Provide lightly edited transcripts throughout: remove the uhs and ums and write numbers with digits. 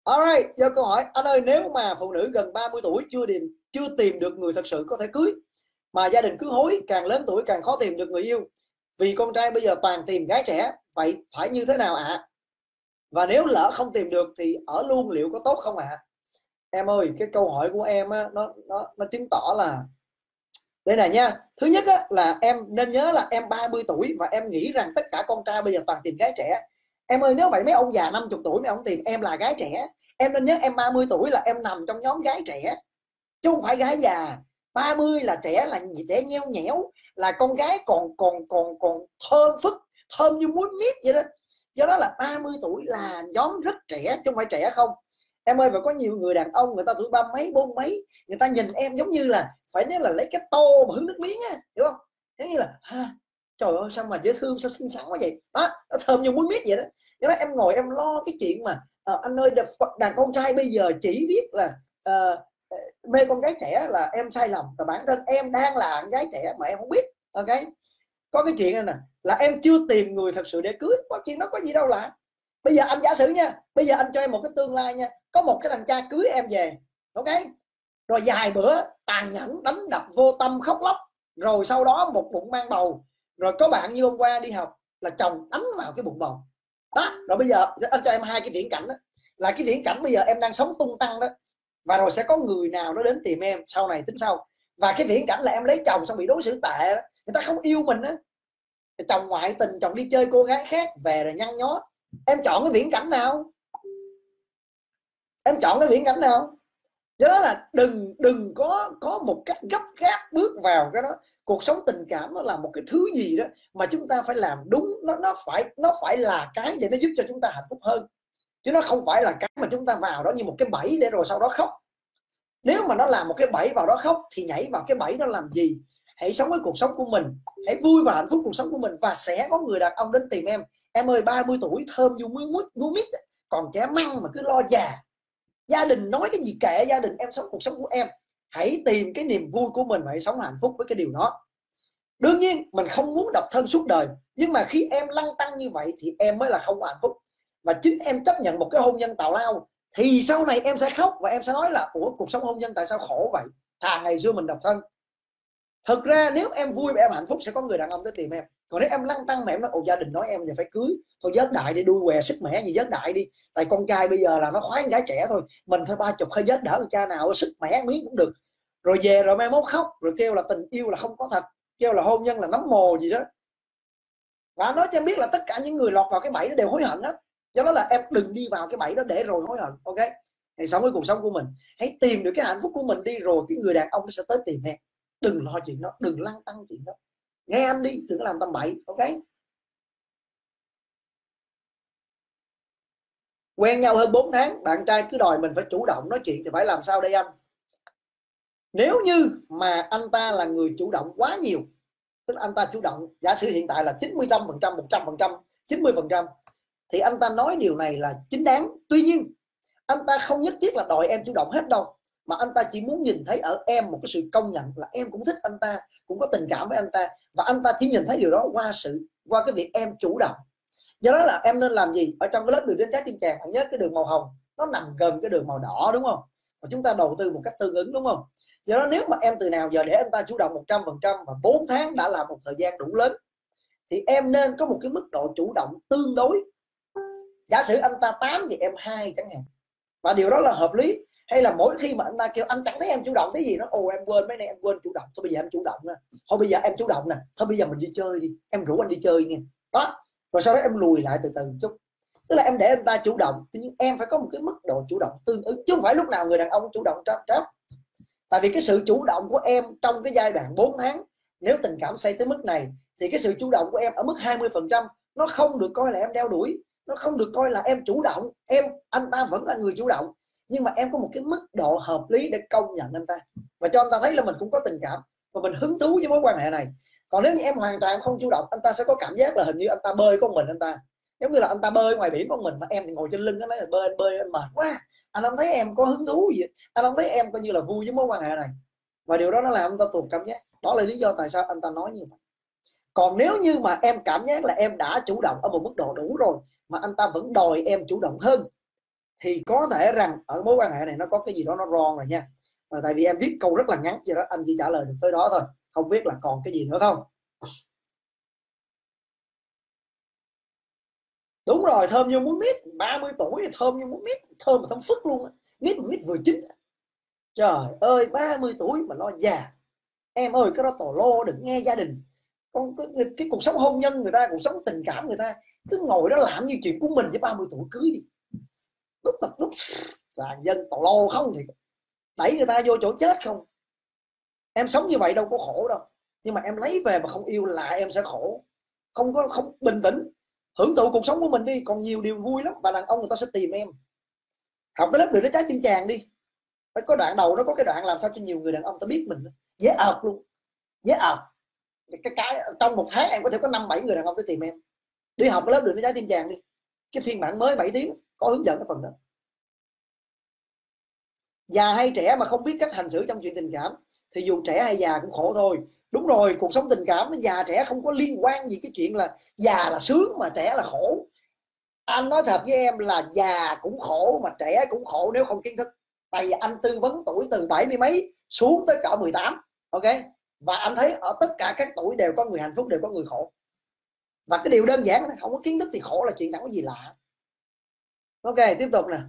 Alright, giờ câu hỏi anh ơi, nếu mà phụ nữ gần 30 tuổi chưa tìm được người thật sự có thể cưới, mà gia đình cứ hối, càng lớn tuổi càng khó tìm được người yêu, vì con trai bây giờ toàn tìm gái trẻ, vậy phải như thế nào ạ? Và nếu lỡ không tìm được thì ở luôn liệu có tốt không ạ? Em ơi, cái câu hỏi của em á, nó chứng tỏ là đây này nha. Thứ nhất á, là em nên nhớ là em 30 tuổi và em nghĩ rằng tất cả con trai bây giờ toàn tìm gái trẻ. Em ơi, nếu vậy mấy ông già 50 tuổi mấy ông tìm em là gái trẻ. Em nên nhớ em 30 tuổi là em nằm trong nhóm gái trẻ, chứ không phải gái già. 30 là trẻ, là trẻ nheo nhẽo, là con gái còn thơm phức, thơm như muối miết vậy đó. Do đó là 30 tuổi là nhóm rất trẻ chứ không phải trẻ không. Em ơi, và có nhiều người đàn ông người ta tuổi ba mấy bốn mấy, người ta nhìn em giống như là phải nói là lấy cái tô mà hứng nước miếng á, hiểu không? Giống như là trời ơi sao mà dễ thương, sao xinh xắn quá vậy đó, nó thơm như muối miết vậy đó. Do đó em ngồi em lo cái chuyện mà anh ơi, đàn con trai bây giờ chỉ biết là mê con gái trẻ là em sai lầm, và bản thân em đang là con gái trẻ mà em không biết. Ok, có cái chuyện này nè, là em chưa tìm người thật sự để cưới, có chuyện đó có gì đâu lạ. Bây giờ anh giả sử nha, bây giờ anh cho em một cái tương lai nha, có một cái thằng cha cưới em về, ok, rồi vài bữa tàn nhẫn đánh đập vô tâm khóc lóc, rồi sau đó một bụng mang bầu, rồi có bạn như hôm qua đi học là chồng đánh vào cái bụng bầu đó. Rồi bây giờ anh cho em hai cái viễn cảnh đó, là cái viễn cảnh bây giờ em đang sống tung tăng đó, và rồi sẽ có người nào đó đến tìm em, sau này tính sau. Và cái viễn cảnh là em lấy chồng xong bị đối xử tệ, người ta không yêu mình á, chồng ngoại tình, chồng đi chơi cô gái khác về rồi nhăn nhó. Em chọn cái viễn cảnh nào? Em chọn cái viễn cảnh nào? Do đó là đừng có một cách gấp gáp bước vào cái đó. Cuộc sống tình cảm nó là một cái thứ gì đó mà chúng ta phải làm đúng, nó phải là cái để nó giúp cho chúng ta hạnh phúc hơn, chứ nó không phải là cái mà chúng ta vào đó như một cái bẫy để rồi sau đó khóc. Nếu mà nó là một cái bẫy vào đó khóc thì nhảy vào cái bẫy đó làm gì? Hãy sống với cuộc sống của mình, hãy vui và hạnh phúc cuộc sống của mình, và sẽ có người đàn ông đến tìm em. Em ơi, 30 tuổi thơm như muối mít, còn trẻ măng mà cứ lo già. Gia đình nói cái gì kệ gia đình, em sống cuộc sống của em, hãy tìm cái niềm vui của mình và hãy sống hạnh phúc với cái điều đó. Đương nhiên mình không muốn độc thân suốt đời, nhưng mà khi em lăn tăn như vậy thì em mới là không hạnh phúc. Và chính em chấp nhận một cái hôn nhân tào lao thì sau này em sẽ khóc và em sẽ nói là ủa, cuộc sống hôn nhân tại sao khổ vậy, thà ngày xưa mình độc thân. Thực ra nếu em vui và em hạnh phúc sẽ có người đàn ông tới tìm em. Còn nếu em lăn tăn mà em nói ồ gia đình nói em giờ phải cưới, thôi vớt đại đi, đuôi què sức mẻ gì vớt đại đi, tại con trai bây giờ là nó khoái con gái trẻ thôi, mình thôi 30 hơi vớt đỡ, cha nào sức mẻ miếng cũng được. Rồi về rồi mai mốt khóc rồi kêu là tình yêu là không có thật, kêu là hôn nhân là nấm mồ gì đó. Và nói cho em biết là tất cả những người lọt vào cái bẫy đó đều hối hận hết. Do đó là em đừng đi vào cái bẫy đó để rồi hối hận. Ok, hãy sống với cuộc sống của mình, hãy tìm được cái hạnh phúc của mình đi, rồi cái người đàn ông nó sẽ tới tìm em. Đừng lo chuyện đó, đừng lăn tăn chuyện đó, nghe anh đi, đừng có làm tầm bậy. Ok, quen nhau hơn 4 tháng bạn trai cứ đòi mình phải chủ động nói chuyện thì phải làm sao đây anh? Nếu như mà anh ta là người chủ động quá nhiều, tức là anh ta chủ động, giả sử hiện tại là 90%, 100%, 90%, thì anh ta nói điều này là chính đáng. Tuy nhiên anh ta không nhất thiết là đòi em chủ động hết đâu, mà anh ta chỉ muốn nhìn thấy ở em một cái sự công nhận là em cũng thích anh ta, cũng có tình cảm với anh ta, và anh ta chỉ nhìn thấy điều đó qua cái việc em chủ động. Do đó là em nên làm gì? Ở trong cái lớp đường đến trái tim chàng, bạn nhớ cái đường màu hồng nó nằm gần cái đường màu đỏ đúng không? Và chúng ta đầu tư một cách tương ứng đúng không? Do đó nếu mà em từ nào giờ để anh ta chủ động 100% và 4 tháng đã là một thời gian đủ lớn, thì em nên có một cái mức độ chủ động tương đối. Giả sử anh ta 8 thì em 2 chẳng hạn, và điều đó là hợp lý. Hay là mỗi khi mà anh ta kêu anh chẳng thấy em chủ động cái gì, nó ồ em quên mấy nay em quên chủ động, thôi bây giờ em chủ động nè, thôi bây giờ em chủ động nè, thôi bây giờ mình đi chơi đi, em rủ anh đi chơi nghe đó. Rồi sau đó em lùi lại từ từ chút, tức là em để anh ta chủ động, nhưng em phải có một cái mức độ chủ động tương ứng, chứ không phải lúc nào người đàn ông chủ động tráp. Tại vì cái sự chủ động của em trong cái giai đoạn 4 tháng, nếu tình cảm xây tới mức này, thì cái sự chủ động của em ở mức 20%, nó không được coi là em đeo đuổi, nó không được coi là em chủ động. Anh ta vẫn là người chủ động, nhưng mà em có một cái mức độ hợp lý để công nhận anh ta và cho anh ta thấy là mình cũng có tình cảm và mình hứng thú với mối quan hệ này. Còn nếu như em hoàn toàn không chủ động, anh ta sẽ có cảm giác là hình như anh ta bơi con mình, anh ta giống như là anh ta bơi ngoài biển con mình mà em thì ngồi trên lưng, nó nói là bơi anh mệt quá, anh không thấy em có hứng thú gì, anh không thấy em coi như là vui với mối quan hệ này. Và điều đó nó làm anh ta tụt cảm giác. Đó là lý do tại sao anh ta nói như vậy. Còn nếu như mà em cảm giác là em đã chủ động ở một mức độ đủ rồi mà anh ta vẫn đòi em chủ động hơn, thì có thể rằng ở mối quan hệ này nó có cái gì đó nó wrong rồi nha. Tại vì em viết câu rất là ngắn, do đó anh chỉ trả lời được tới đó thôi, không biết là còn cái gì nữa không. Đúng rồi, thơm như muối mít, 30 tuổi thơm như muối mít, thơm mà thơm phức luôn á, mít mà mít vừa chín. Trời ơi, 30 tuổi mà lo già. Em ơi, cái đó tò lô, đừng nghe gia đình. Con cái cuộc sống hôn nhân người ta, cuộc sống tình cảm người ta cứ ngồi đó làm như chuyện của mình với 30 tuổi cưới đi. Lúc vàng dân tò lô không thì đẩy người ta vô chỗ chết không. Em sống như vậy đâu có khổ đâu, nhưng mà em lấy về mà không yêu là em sẽ khổ. Không bình tĩnh, hưởng thụ cuộc sống của mình đi, còn nhiều điều vui lắm. Và đàn ông người ta sẽ tìm em. Học cái lớp Đường Đến Trái Tim Chàng đi, phải có đoạn đầu nó có cái đoạn làm sao cho nhiều người đàn ông ta biết mình, dễ ợt luôn, dễ ợt. Cái trong một tháng em có thể có 5-7 người đàn ông tới tìm em. Đi học cái lớp Đường Đến Trái Tim Chàng đi, cái phiên bản mới 7 tiếng có hướng dẫn cái phần đó. Già hay trẻ mà không biết cách hành xử trong chuyện tình cảm thì dù trẻ hay già cũng khổ thôi. Đúng rồi, cuộc sống tình cảm nó già trẻ không có liên quan gì cái chuyện là già là sướng mà trẻ là khổ. Anh nói thật với em là già cũng khổ mà trẻ cũng khổ nếu không kiến thức. Tại vì anh tư vấn tuổi từ 70 mấy xuống tới cỡ 18, ok, và anh thấy ở tất cả các tuổi đều có người hạnh phúc, đều có người khổ. Và cái điều đơn giản là không có kiến thức thì khổ là chuyện chẳng có gì lạ. Ok, tiếp tục nè.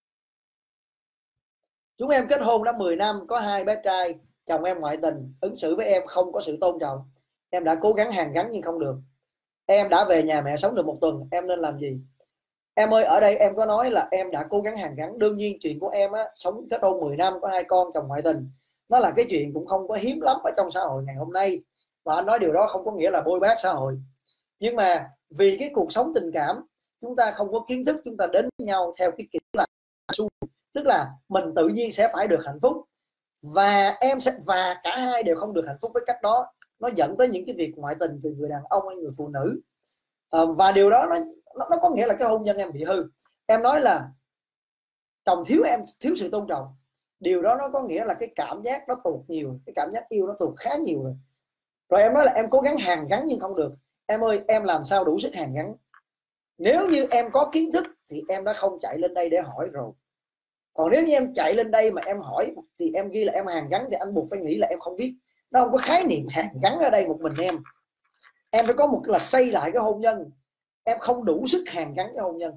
Chúng em kết hôn đã 10 năm, có 2 bé trai. Chồng em ngoại tình, ứng xử với em không có sự tôn trọng. Em đã cố gắng hàn gắn nhưng không được. Em đã về nhà mẹ sống được 1 tuần, em nên làm gì? Em ơi, ở đây em có nói là em đã cố gắng hàn gắn. Đương nhiên chuyện của em á, sống kết hôn 10 năm, có 2 con, chồng ngoại tình, nó là cái chuyện cũng không có hiếm lắm ở trong xã hội ngày hôm nay. Và anh nói điều đó không có nghĩa là bôi bác xã hội. Nhưng mà vì cái cuộc sống tình cảm, chúng ta không có kiến thức, chúng ta đến với nhau theo cái kiểu là tức là mình tự nhiên sẽ phải được hạnh phúc, và và cả hai đều không được hạnh phúc với cách đó. Nó dẫn tới những cái việc ngoại tình từ người đàn ông hay người phụ nữ. Và điều đó nó có nghĩa là cái hôn nhân em bị hư. Em nói là chồng thiếu sự tôn trọng, điều đó nó có nghĩa là cái cảm giác nó tụt nhiều, cái cảm giác yêu nó tụt khá nhiều rồi. Rồi em nói là em cố gắng hàn gắn nhưng không được. Em ơi, em làm sao đủ sức hàn gắn? Nếu như em có kiến thức thì em đã không chạy lên đây để hỏi rồi. Còn nếu như em chạy lên đây mà em hỏi thì em ghi là em hàn gắn thì anh buộc phải nghĩ là em không biết. Nó không có khái niệm hàn gắn ở đây một mình em. Em phải có một là xây lại cái hôn nhân. Em không đủ sức hàn gắn cái hôn nhân.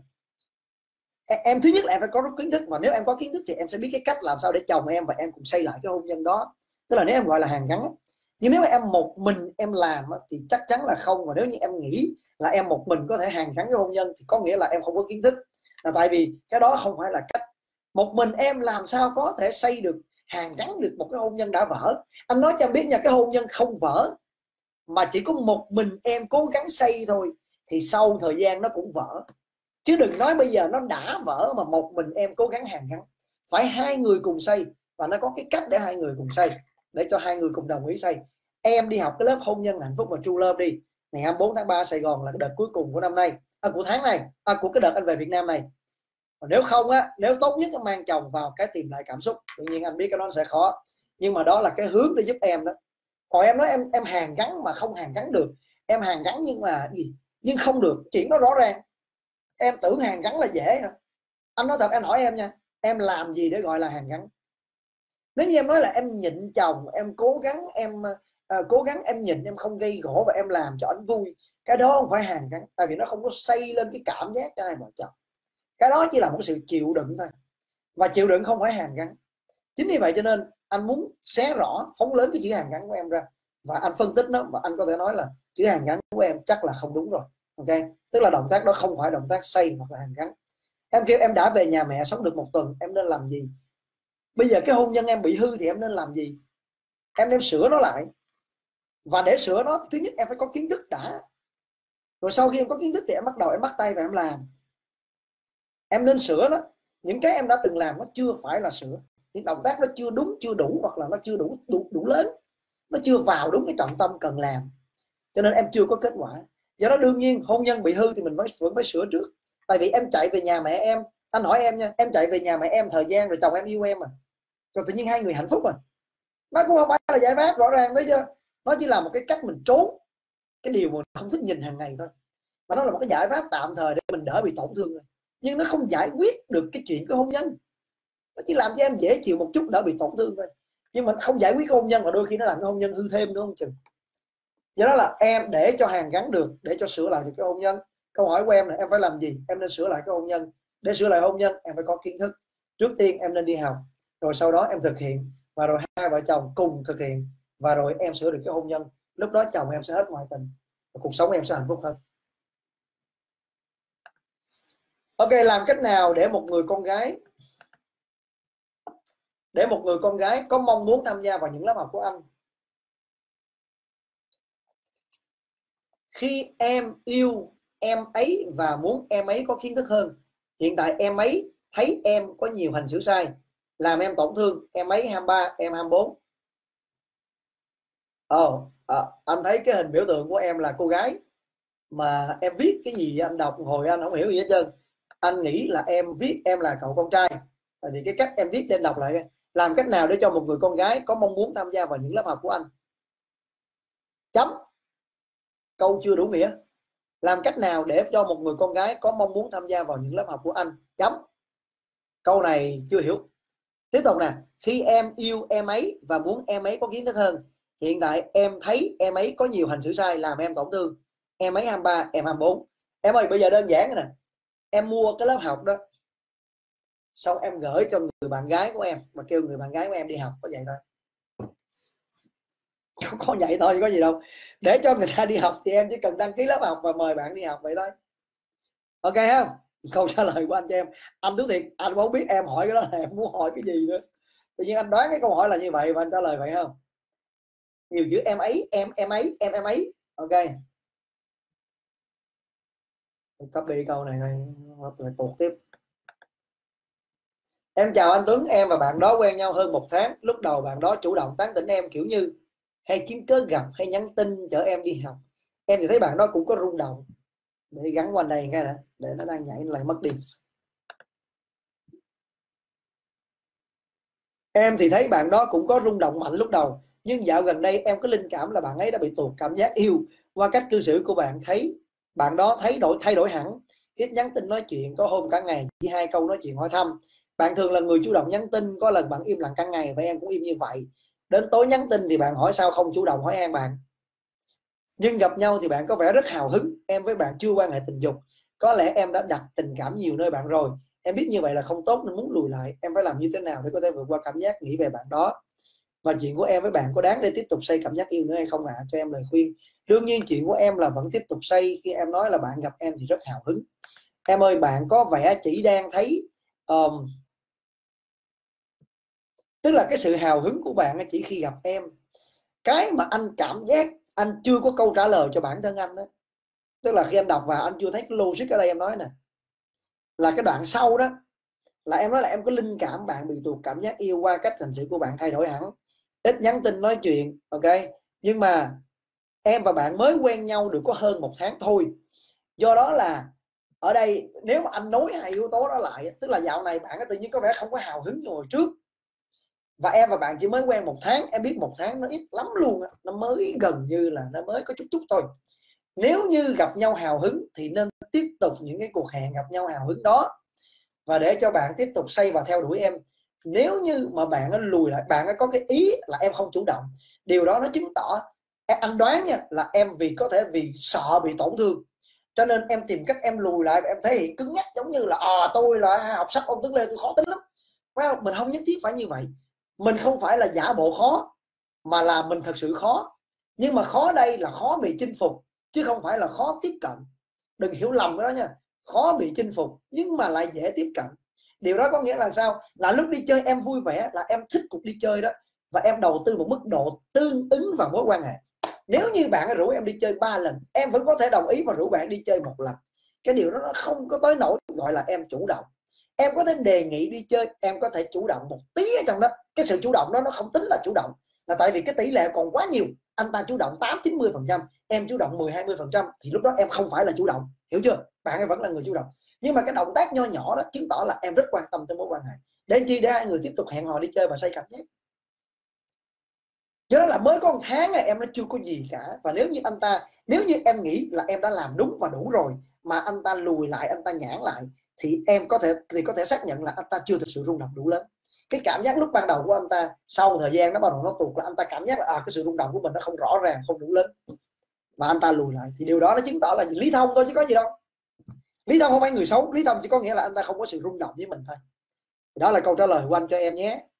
Em thứ nhất là em phải có kiến thức, và nếu em có kiến thức thì em sẽ biết cái cách làm sao để chồng em và em cùng xây lại cái hôn nhân đó. Tức là nếu em gọi là hàn gắn. Nhưng nếu mà em một mình em làm thì chắc chắn là không. Và nếu như em nghĩ là em một mình có thể hàn gắn cái hôn nhân thì có nghĩa là em không có kiến thức. Là tại vì cái đó không phải là cách. Một mình em làm sao có thể xây được, hàn gắn được một cái hôn nhân đã vỡ. Anh nói cho em biết nha, cái hôn nhân không vỡ mà chỉ có một mình em cố gắng xây thôi thì sau thời gian nó cũng vỡ. Chứ đừng nói bây giờ nó đã vỡ mà một mình em cố gắng hàn gắn. Phải hai người cùng xây, và nó có cái cách để hai người cùng xây, để cho hai người cùng đồng ý xây. Em đi học cái lớp hôn nhân hạnh phúc và True Love đi, ngày 24 tháng 3 Sài Gòn là cái đợt cuối cùng của năm nay, của tháng này, của cái đợt anh về Việt Nam này. Còn nếu không á, nếu tốt nhất mang chồng vào cái tìm lại cảm xúc. Tự nhiên anh biết cái đó sẽ khó, nhưng mà đó là cái hướng để giúp em đó. Còn em nói em hàn gắn mà không hàn gắn được, em hàn gắn nhưng mà gì nhưng không được, chuyện đó rõ ràng. Em tưởng hàn gắn là dễ hả? Anh nói thật, em hỏi em nha, em làm gì để gọi là hàn gắn? Nếu như em nói là em nhịn chồng, em cố gắng em nhịn, em không gây gổ và em làm cho anh vui, cái đó không phải hàn gắn. Tại vì nó không có xây lên cái cảm giác cho hai vợ chồng. Cái đó chỉ là một sự chịu đựng thôi, và chịu đựng không phải hàn gắn. Chính vì vậy cho nên anh muốn xé rõ, phóng lớn cái chữ hàn gắn của em ra, và anh phân tích nó, và anh có thể nói là chữ hàn gắn của em chắc là không đúng rồi. Ok, tức là động tác đó không phải động tác xây hoặc là hàn gắn. Em kêu em đã về nhà mẹ sống được 1 tuần, em nên làm gì? Bây giờ cái hôn nhân em bị hư thì em nên làm gì? Em nên sửa nó lại. Và để sửa nó thì thứ nhất em phải có kiến thức đã, rồi sau khi em có kiến thức thì em bắt đầu em bắt tay và em làm. Em nên sửa nó. Những cái em đã từng làm nó chưa phải là sửa, những động tác nó chưa đúng, chưa đủ, hoặc là nó chưa đủ lớn, nó chưa vào đúng cái trọng tâm cần làm, cho nên em chưa có kết quả. Do đó đương nhiên hôn nhân bị hư thì mình vẫn phải sửa trước. Tại vì em chạy về nhà mẹ em, anh hỏi em nha, em chạy về nhà mẹ em thời gian rồi chồng em yêu em rồi tự nhiên hai người hạnh phúc nó cũng không phải là giải pháp, rõ ràng đấy chưa? Nó chỉ là một cái cách mình trốn cái điều mà không thích nhìn hàng ngày thôi, và nó là một cái giải pháp tạm thời để mình đỡ bị tổn thương thôi. nhưng nó không giải quyết được cái chuyện của hôn nhân. Nó chỉ làm cho em dễ chịu một chút, đỡ bị tổn thương thôi, nhưng mà không giải quyết cái hôn nhân, và đôi khi nó làm cái hôn nhân hư thêm nữa không chừng. Do đó là em để cho hàn gắn được, để cho sửa lại được cái hôn nhân, câu hỏi của em là em phải làm gì? Em nên sửa lại cái hôn nhân. Để sửa lại hôn nhân em phải có kiến thức. Trước tiên em nên đi học, rồi sau đó em thực hiện, và rồi hai vợ chồng cùng thực hiện, và rồi em sửa được cái hôn nhân. Lúc đó chồng em sẽ hết ngoại tình và cuộc sống em sẽ hạnh phúc hơn. Ok, làm cách nào để một người con gái có mong muốn tham gia vào những lớp học của anh? Khi em yêu em ấy và muốn em ấy có kiến thức hơn, hiện tại em ấy thấy em có nhiều hành xử sai làm em tổn thương, em ấy 23 em 24. Anh thấy cái hình biểu tượng của em là cô gái mà em viết cái gì anh đọc hồi anh không hiểu gì hết trơn. Anh nghĩ là em viết em là cậu con trai, tại vì cái cách em viết đem đọc lại. Làm cách nào để cho một người con gái có mong muốn tham gia vào những lớp học của anh? Chấm. Câu chưa đủ nghĩa. Làm cách nào để cho một người con gái có mong muốn tham gia vào những lớp học của anh? Chấm. Câu này chưa hiểu. Tiếp tục nè. Khi em yêu em ấy và muốn em ấy có kiến thức hơn, hiện tại em thấy em ấy có nhiều hành xử sai làm em tổn thương, em ấy 23 em 24. Em ơi, bây giờ đơn giản nè, em mua cái lớp học đó, xong em gửi cho người bạn gái của em và kêu người bạn gái của em đi học, có vậy thôi. Có vậy thôi, có gì đâu. Để cho người ta đi học thì em chỉ cần đăng ký lớp học và mời bạn đi học vậy thôi. Ok không? Câu trả lời của anh cho em. Anh thú thiệt, anh không biết em hỏi cái đó là em muốn hỏi cái gì nữa. Tự nhiên anh đoán cái câu hỏi là như vậy và anh trả lời vậy không? Nhiều chữ em ấy, em ấy, em ấy. Ok. Copy câu này rồi tuột tiếp. Em chào anh Tuấn, em và bạn đó quen nhau hơn 1 tháng. Lúc đầu bạn đó chủ động tán tỉnh em, kiểu như hay kiếm cớ gặp hay nhắn tin chở em đi học. Em thì thấy bạn đó cũng có rung động. Để gắn qua đây cái đã, để nó đang nhảy lại mất đi. Em thì thấy bạn đó cũng có rung động mạnh lúc đầu, nhưng dạo gần đây em có linh cảm là bạn ấy đã bị tụt cảm giác yêu qua cách cư xử của bạn. Thấy bạn đó thay đổi hẳn, ít nhắn tin nói chuyện, có hôm cả ngày chỉ 2 câu nói chuyện hỏi thăm. Bạn thường là người chủ động nhắn tin, có lần bạn im lặng cả ngày và em cũng im như vậy. Đến tối nhắn tin thì bạn hỏi sao không chủ động hỏi han bạn. Nhưng gặp nhau thì bạn có vẻ rất hào hứng. Em với bạn chưa quan hệ tình dục, có lẽ em đã đặt tình cảm nhiều nơi bạn rồi. Em biết như vậy là không tốt nên muốn lùi lại. Em phải làm như thế nào để có thể vượt qua cảm giác nghĩ về bạn đó? Và chuyện của em với bạn có đáng để tiếp tục xây cảm giác yêu nữa hay không ạ? Cho em lời khuyên. Đương nhiên chuyện của em là vẫn tiếp tục xây. Khi em nói là bạn gặp em thì rất hào hứng. Em ơi, bạn có vẻ chỉ đang thấy tức là cái sự hào hứng của bạn chỉ khi gặp em. Cái mà anh cảm giác anh chưa có câu trả lời cho bản thân anh đó, tức là khi anh đọc vào anh chưa thấy cái logic ở đây. Em nói nè, là cái đoạn sau đó là em nói là em có linh cảm bạn bị tụt cảm giác yêu qua cách hành xử của bạn thay đổi hẳn, ít nhắn tin nói chuyện. Ok, nhưng mà em và bạn mới quen nhau được có hơn 1 tháng thôi. Do đó là ở đây nếu mà anh nối hai yếu tố đó lại, tức là dạo này bạn tự nhiên có vẻ không có hào hứng như hồi trước, và em và bạn chỉ mới quen 1 tháng. Em biết 1 tháng nó ít lắm luôn, nó mới gần như là nó mới có chút thôi. Nếu như gặp nhau hào hứng thì nên tiếp tục những cái cuộc hẹn gặp nhau hào hứng đó, và để cho bạn tiếp tục xây và theo đuổi em. Nếu như mà bạn lùi lại, bạn có cái ý là em không chủ động, điều đó nó chứng tỏ, anh đoán nha, là em có thể vì sợ bị tổn thương cho nên em tìm cách em lùi lại và em thể hiện cứng nhắc, giống như là tôi là học sách ông Tuấn Lê, tôi khó tính lắm. Well, mình không nhất thiết phải như vậy. Mình không phải là giả bộ khó, mà là mình thật sự khó. Nhưng mà khó đây là khó bị chinh phục, chứ không phải là khó tiếp cận. Đừng hiểu lầm cái đó nha. Khó bị chinh phục nhưng mà lại dễ tiếp cận. Điều đó có nghĩa là sao? Là lúc đi chơi em vui vẻ, là em thích cuộc đi chơi đó, và em đầu tư một mức độ tương ứng vào mối quan hệ. Nếu như bạn rủ em đi chơi 3 lần, em vẫn có thể đồng ý và rủ bạn đi chơi 1 lần. Cái điều đó nó không có tới nỗi gọi là em chủ động. Em có thể đề nghị đi chơi, em có thể chủ động một tí ở trong đó. Cái sự chủ động đó nó không tính là chủ động, là tại vì cái tỷ lệ còn quá nhiều. Anh ta chủ động 80-90%, em chủ động 10-20%, thì lúc đó em không phải là chủ động, hiểu chưa? Bạn ấy vẫn là người chủ động. Nhưng mà cái động tác nho nhỏ đó chứng tỏ là em rất quan tâm tới mối quan hệ. Để chi? Để hai người tiếp tục hẹn hò đi chơi và xây cảm giác. Do đó là mới có 1 tháng em nó chưa có gì cả. Và nếu như em nghĩ là em đã làm đúng và đủ rồi mà anh ta lùi lại, anh ta nhãn lại, thì em có thể xác nhận là anh ta chưa thực sự rung động đủ lớn. Cái cảm giác lúc ban đầu của anh ta, sau thời gian nó bắt đầu nó tụt, là anh ta cảm giác là cái sự rung động của mình nó không rõ ràng, không đủ lớn, mà anh ta lùi lại, thì điều đó nó chứng tỏ là lý thông thôi chứ có gì đâu. Lý thông không phải người xấu, lý thông chỉ có nghĩa là anh ta không có sự rung động với mình thôi. Đó là câu trả lời của anh cho em nhé.